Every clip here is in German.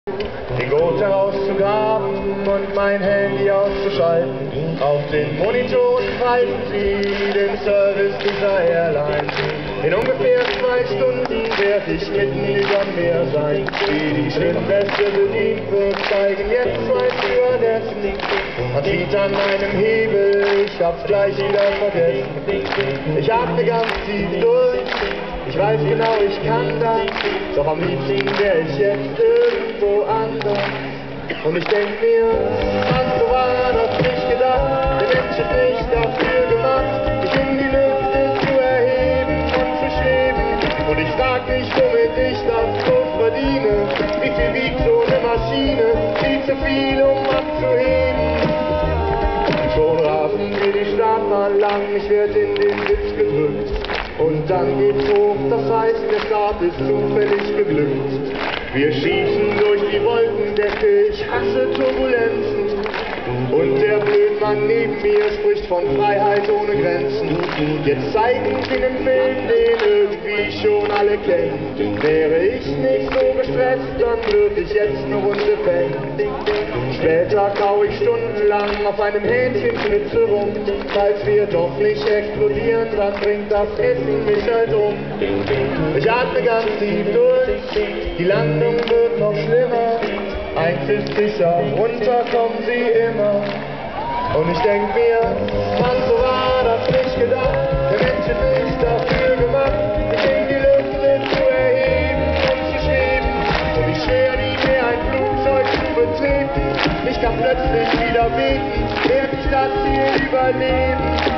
Den Code herauszugraben und mein Handy auszuschalten. Auf den Monitoren pfeifen sie den Service dieser Airline. In ungefähr 2 Stunden werde ich mitten überm Meer sein. Wie die Schwimmweste bedient wird, zeigen jetzt 2 Stewardessen. Man zieht an einem Hebel, ich hab's gleich wieder vergessen. Ich atme ganz tief durch, ich weiß genau, ich kann das. Doch am liebsten wär ich jetzt irgendwo anders. Und ich denk mir, Mann, so war das nicht gedacht. Der Mensch ist nicht dafür gemacht, sich in die Lüfte zu erheben und zu schweben. Und ich frag mich, womit ich das so verdiene. Wie viel wiegt so eine Maschine? Viel zu viel, um abzuheben. Und schon rasen wir die Startbahn lang, ich werd in den Sitz gedrückt. Und dann geht's hoch, das heißt, der Start ist zufällig geglückt. Wir schießen durch die Wolkendecke, ich hasse Turbulenzen. Und der Blödmann neben mir spricht von Freiheit ohne Grenzen. Jetzt zeigen sie einen Film, den irgendwie schon alle kennen. Wäre ich nicht so gestresst, dann würde ich jetzt eine Runde pennen. Später kau ich stundenlang auf einem Hähnchenschnitzel rum. Falls wir doch nicht explodieren, dann bringt das Essen mich halt um. Ich atme ganz tief durch, die Landung wird noch schlimmer. Eins ist sicher, runter kommen sie immer. Und ich denk mir, Mann, so war das nicht gedacht. Der Mensch ist nicht dafür gemacht, sich in die Lüfte zu erheben und zu schweben. Und ich schwer nie mehr ein Flugzeug zu betreten. Ich kann plötzlich wieder beten, werd ich das hier überleben.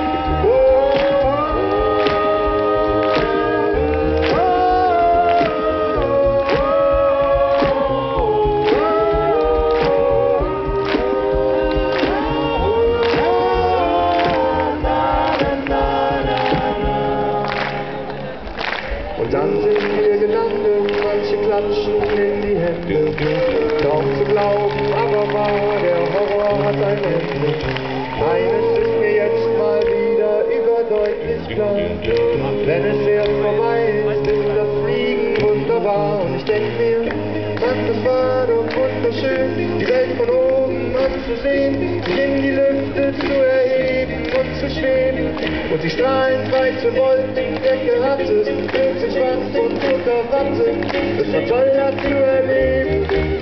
Und dann sind wir gelandet, manche klatschen in die Hände. Kaum zu glauben, aber wahr, der Horror hat ein Ende. Eines ist mir jetzt mal wieder überdeutlich klar. Wenn es erst vorbei ist das Fliegen wunderbar. Und ich denk mir, Mann, das war doch wunderschön, die Welt von oben anzusehen, sich in die Lüfte zu erheben und zu schweben. Und die strahlend weiße Wolkendecke hatte 40 Watt und Zuckerwatte. Es war toll, das zu erleben.